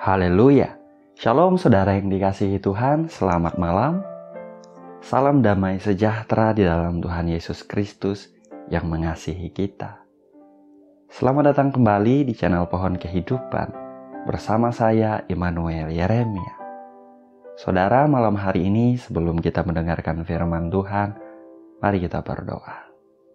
Haleluya. Shalom saudara yang dikasihi Tuhan, selamat malam. Salam damai sejahtera di dalam Tuhan Yesus Kristus yang mengasihi kita. Selamat datang kembali di channel Pohon Kehidupan bersama saya Immanuel Yeremia. Saudara, malam hari ini sebelum kita mendengarkan firman Tuhan, mari kita berdoa.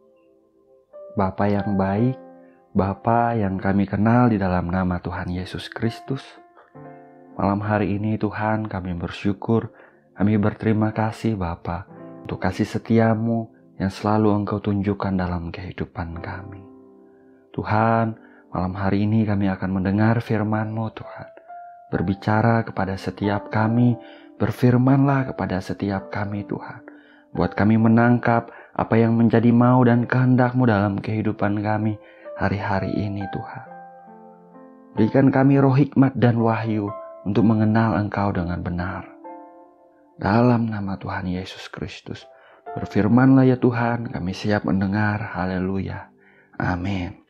Bapa yang baik, Bapa yang kami kenal di dalam nama Tuhan Yesus Kristus, malam hari ini Tuhan kami bersyukur, kami berterima kasih Bapa untuk kasih setiamu yang selalu Engkau tunjukkan dalam kehidupan kami. Tuhan, malam hari ini kami akan mendengar firman-Mu Tuhan. Berbicara kepada setiap kami, berfirmanlah kepada setiap kami Tuhan. Buat kami menangkap apa yang menjadi mau dan kehendak-Mu dalam kehidupan kami hari-hari ini Tuhan. Berikan kami roh hikmat dan wahyu untuk mengenal Engkau dengan benar. Dalam nama Tuhan Yesus Kristus, berfirmanlah ya Tuhan, kami siap mendengar. Haleluya. Amin.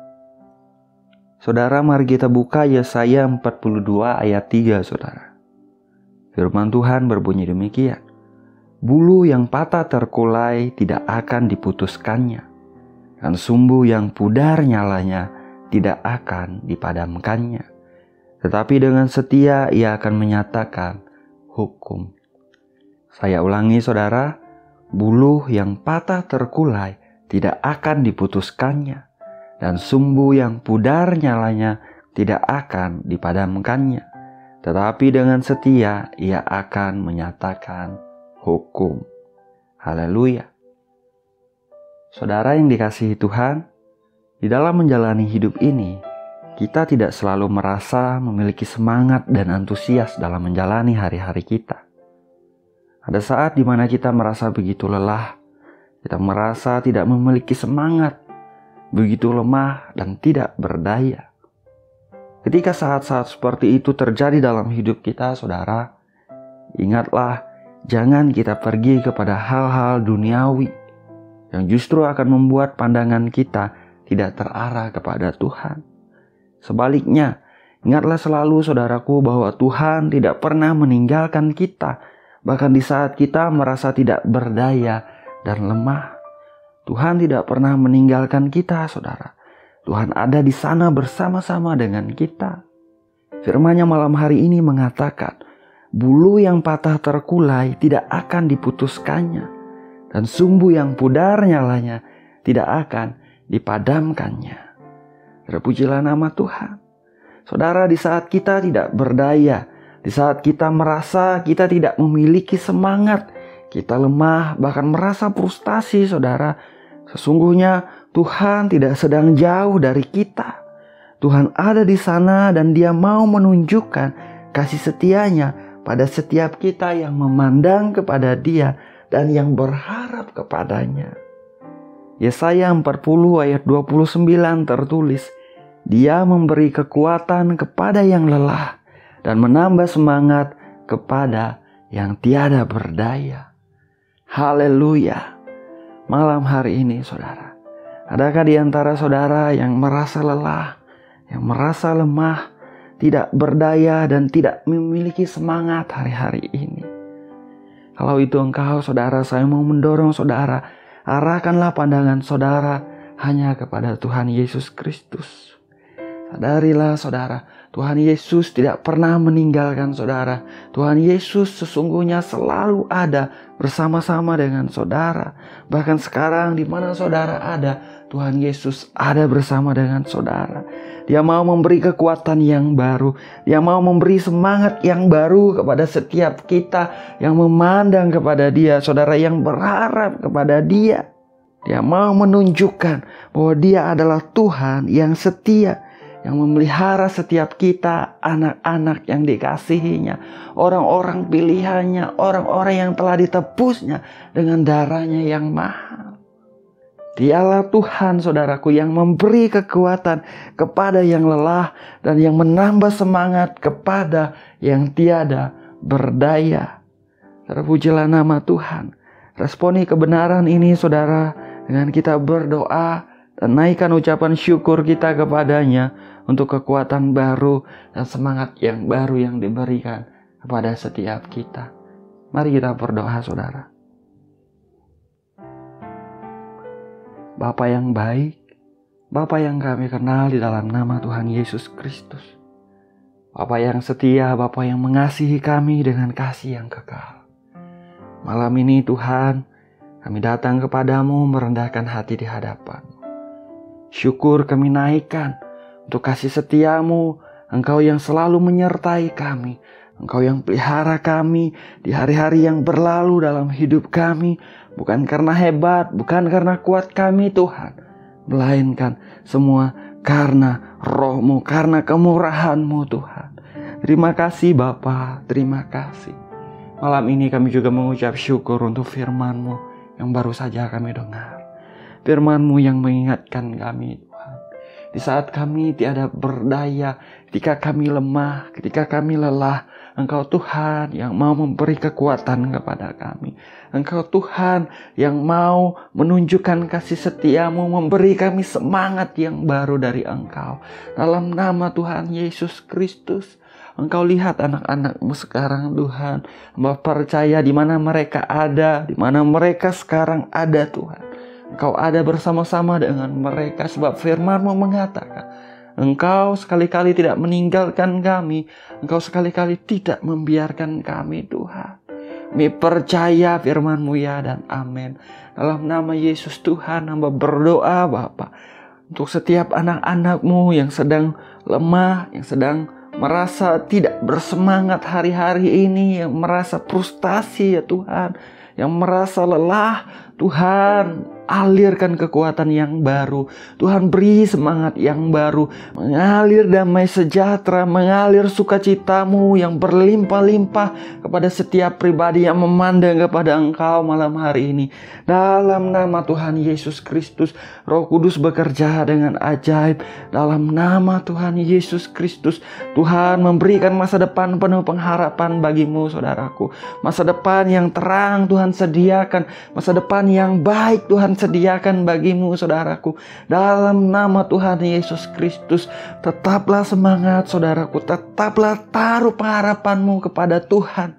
Saudara, mari kita buka Yesaya 42 ayat 3, saudara. Firman Tuhan berbunyi demikian. Bulu yang patah terkulai tidak akan diputuskannya, dan sumbu yang pudar nyalanya tidak akan dipadamkannya. Tetapi dengan setia ia akan menyatakan hukum. Saya ulangi saudara, bulu yang patah terkulai tidak akan diputuskannya, dan sumbu yang pudar nyalanya tidak akan dipadamkannya. Tetapi dengan setia ia akan menyatakan hukum. Haleluya. Saudara yang dikasihi Tuhan, di dalam menjalani hidup ini, kita tidak selalu merasa memiliki semangat dan antusias dalam menjalani hari-hari kita. Ada saat di mana kita merasa begitu lelah, kita merasa tidak memiliki semangat, begitu lemah dan tidak berdaya. Ketika saat-saat seperti itu terjadi dalam hidup kita, saudara, ingatlah, jangan kita pergi kepada hal-hal duniawi yang justru akan membuat pandangan kita tidak terarah kepada Tuhan. Sebaliknya, ingatlah selalu saudaraku bahwa Tuhan tidak pernah meninggalkan kita, bahkan di saat kita merasa tidak berdaya dan lemah. Tuhan tidak pernah meninggalkan kita, saudara. Tuhan ada di sana bersama-sama dengan kita. Firman-Nya malam hari ini mengatakan, bulu yang patah terkulai tidak akan diputuskannya, dan sumbu yang pudar nyalanya tidak akan dipadamkannya. Terpujilah nama Tuhan. Saudara, di saat kita tidak berdaya, di saat kita merasa kita tidak memiliki semangat, kita lemah, bahkan merasa frustasi, saudara, sesungguhnya Tuhan tidak sedang jauh dari kita. Tuhan ada di sana dan Dia mau menunjukkan kasih setianya pada setiap kita yang memandang kepada Dia dan yang berharap kepadanya. Yesaya 40 ayat 29 tertulis, Dia memberi kekuatan kepada yang lelah dan menambah semangat kepada yang tiada berdaya. Haleluya. Malam hari ini saudara, adakah di antara saudara yang merasa lelah, yang merasa lemah, tidak berdaya dan tidak memiliki semangat hari-hari ini? Kalau itu engkau saudara, saya mau mendorong saudara, arahkanlah pandangan saudara hanya kepada Tuhan Yesus Kristus. Sadarilah saudara, Tuhan Yesus tidak pernah meninggalkan saudara. Tuhan Yesus sesungguhnya selalu ada bersama-sama dengan saudara. Bahkan sekarang di mana saudara ada, Tuhan Yesus ada bersama dengan saudara. Dia mau memberi kekuatan yang baru. Dia mau memberi semangat yang baru kepada setiap kita yang memandang kepada Dia, saudara, yang berharap kepada Dia. Dia mau menunjukkan bahwa Dia adalah Tuhan yang setia, yang memelihara setiap kita, anak-anak yang dikasihinya, orang-orang pilihannya, orang-orang yang telah ditebusnya dengan darahnya yang mahal. Dialah Tuhan saudaraku yang memberi kekuatan kepada yang lelah dan yang menambah semangat kepada yang tiada berdaya. Terpujilah nama Tuhan. Responi kebenaran ini saudara dengan kita berdoa Dan naikkan ucapan syukur kita kepadanya untuk kekuatan baru dan semangat yang baru yang diberikan kepada setiap kita. Mari kita berdoa, saudara. Bapa yang baik, Bapa yang kami kenal di dalam nama Tuhan Yesus Kristus. Bapa yang setia, Bapa yang mengasihi kami dengan kasih yang kekal. Malam ini Tuhan, kami datang kepadamu merendahkan hati di hadapan-Mu. Syukur kami naikkan untuk kasih setiamu, Engkau yang selalu menyertai kami, Engkau yang pelihara kami di hari-hari yang berlalu dalam hidup kami, bukan karena hebat, bukan karena kuat kami Tuhan, melainkan semua karena Roh-Mu, karena kemurahan-Mu Tuhan. Terima kasih Bapa, terima kasih. Malam ini kami juga mengucap syukur untuk firman-Mu yang baru saja kami dengar. Firman-Mu yang mengingatkan kami Tuhan, di saat kami tiada berdaya, ketika kami lemah, ketika kami lelah, Engkau Tuhan yang mau memberi kekuatan kepada kami. Engkau Tuhan yang mau menunjukkan kasih setiamu, memberi kami semangat yang baru dari Engkau. Dalam nama Tuhan Yesus Kristus, Engkau lihat anak-anak-Mu sekarang Tuhan. Hamba percaya di mana mereka ada, di mana mereka sekarang ada Tuhan. Engkau ada bersama-sama dengan mereka sebab firman-Mu mengatakan, Engkau sekali-kali tidak meninggalkan kami. Engkau sekali-kali tidak membiarkan kami Tuhan. Kami percaya firman-Mu ya dan amin. Dalam nama Yesus Tuhan, hamba berdoa Bapa, untuk setiap anak-anak-Mu yang sedang lemah, yang sedang merasa tidak bersemangat hari-hari ini, yang merasa frustasi ya Tuhan, yang merasa lelah, Tuhan alirkan kekuatan yang baru. Tuhan beri semangat yang baru. Mengalir damai sejahtera, mengalir sukacita-Mu yang berlimpah-limpah kepada setiap pribadi yang memandang kepada Engkau malam hari ini. Dalam nama Tuhan Yesus Kristus, Roh Kudus bekerja dengan ajaib. Dalam nama Tuhan Yesus Kristus, Tuhan memberikan masa depan penuh pengharapan bagimu saudaraku. Masa depan yang terang Tuhan sediakan. Masa depan yang baik Tuhan sediakan bagimu saudaraku. Dalam nama Tuhan Yesus Kristus, tetaplah semangat saudaraku. Tetaplah taruh pengharapanmu kepada Tuhan.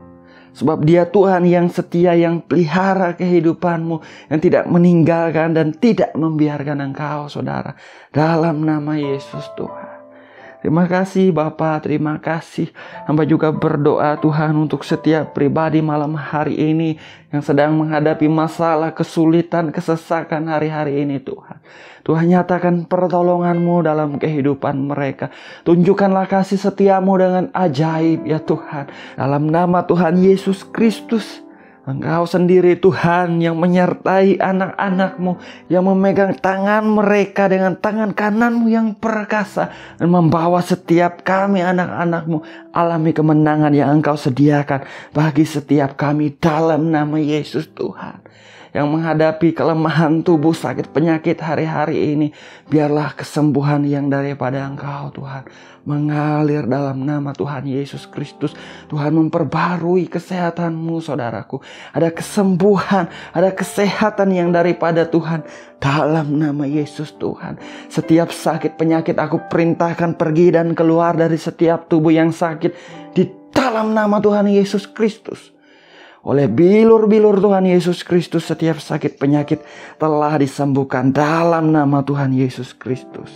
Sebab Dia Tuhan yang setia, yang pelihara kehidupanmu, yang tidak meninggalkan dan tidak membiarkan engkau saudara. Dalam nama Yesus Tuhan. Terima kasih Bapa, terima kasih. Hamba juga berdoa Tuhan untuk setiap pribadi malam hari ini yang sedang menghadapi masalah, kesulitan, kesesakan hari-hari ini Tuhan. Tuhan nyatakan pertolongan-Mu dalam kehidupan mereka. Tunjukkanlah kasih setia-Mu dengan ajaib ya Tuhan. Dalam nama Tuhan Yesus Kristus, Engkau sendiri Tuhan yang menyertai anak-anak-Mu, yang memegang tangan mereka dengan tangan kanan-Mu yang perkasa, dan membawa setiap kami anak-anak-Mu alami kemenangan yang Engkau sediakan bagi setiap kami dalam nama Yesus Tuhan. Yang menghadapi kelemahan tubuh, sakit penyakit hari-hari ini, biarlah kesembuhan yang daripada Engkau Tuhan mengalir dalam nama Tuhan Yesus Kristus. Tuhan memperbarui kesehatan-Mu saudaraku. Ada kesembuhan, ada kesehatan yang daripada Tuhan dalam nama Yesus Tuhan. Setiap sakit penyakit aku perintahkan pergi dan keluar dari setiap tubuh yang sakit di dalam nama Tuhan Yesus Kristus. Oleh bilur-bilur Tuhan Yesus Kristus, setiap sakit penyakit telah disembuhkan dalam nama Tuhan Yesus Kristus.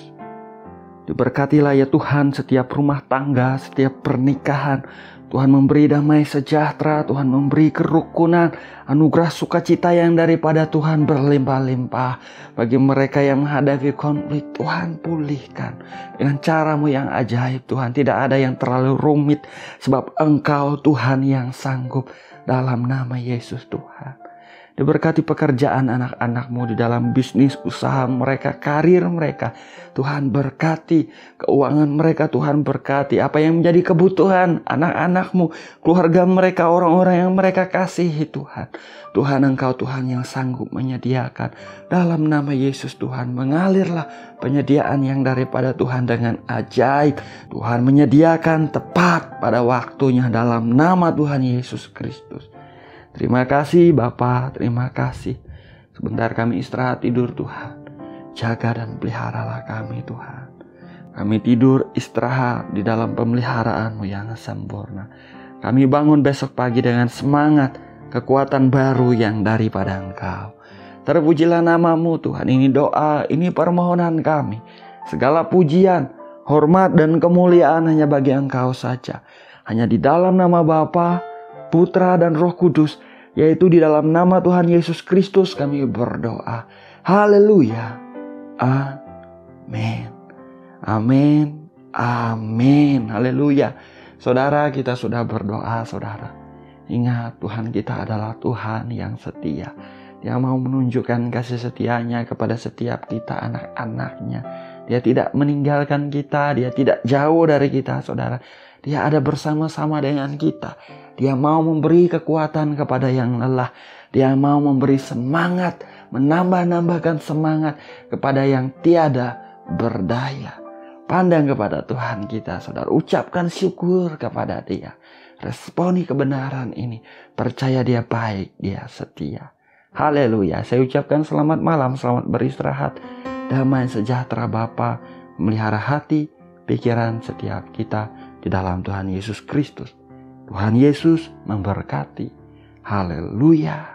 Diberkatilah ya Tuhan setiap rumah tangga, setiap pernikahan. Tuhan memberi damai sejahtera, Tuhan memberi kerukunan, anugerah sukacita yang daripada Tuhan berlimpah-limpah. Bagi mereka yang menghadapi konflik, Tuhan pulihkan dengan cara-Mu yang ajaib Tuhan. Tidak ada yang terlalu rumit, sebab Engkau Tuhan yang sanggup. Dalam nama Yesus Tuhan. Diberkati pekerjaan anak-anak-Mu di dalam bisnis, usaha mereka, karir mereka. Tuhan berkati keuangan mereka, Tuhan berkati apa yang menjadi kebutuhan anak-anak-Mu, keluarga mereka, orang-orang yang mereka kasihi Tuhan. Tuhan Engkau Tuhan yang sanggup menyediakan. Dalam nama Yesus Tuhan, mengalirlah penyediaan yang daripada Tuhan dengan ajaib. Tuhan menyediakan tepat pada waktunya dalam nama Tuhan Yesus Kristus. Terima kasih Bapa, terima kasih. Sebentar kami istirahat tidur Tuhan. Jaga dan peliharalah kami Tuhan. Kami tidur istirahat di dalam pemeliharaan-Mu yang sempurna. Kami bangun besok pagi dengan semangat, kekuatan baru yang daripada Engkau. Terpujilah nama-Mu Tuhan. Ini doa, ini permohonan kami. Segala pujian, hormat dan kemuliaan hanya bagi Engkau saja. Hanya di dalam nama Bapa, Putra dan Roh Kudus, yaitu di dalam nama Tuhan Yesus Kristus kami berdoa. Haleluya. Amin. Amin. Amin. Haleluya. Saudara, kita sudah berdoa, saudara. Ingat, Tuhan kita adalah Tuhan yang setia. Dia mau menunjukkan kasih setianya kepada setiap kita, anak-anaknya. Dia tidak meninggalkan kita, dia tidak jauh dari kita, saudara. Dia ada bersama-sama dengan kita. Dia mau memberi kekuatan kepada yang lelah. Dia mau memberi semangat, menambah-nambahkan semangat kepada yang tiada berdaya. Pandang kepada Tuhan kita, saudara. Ucapkan syukur kepada Dia. Responi kebenaran ini. Percaya Dia baik, Dia setia. Haleluya. Saya ucapkan selamat malam, selamat beristirahat. Damai sejahtera Bapa memelihara hati, pikiran setiap kita di dalam Tuhan Yesus Kristus. Tuhan Yesus memberkati. Haleluya.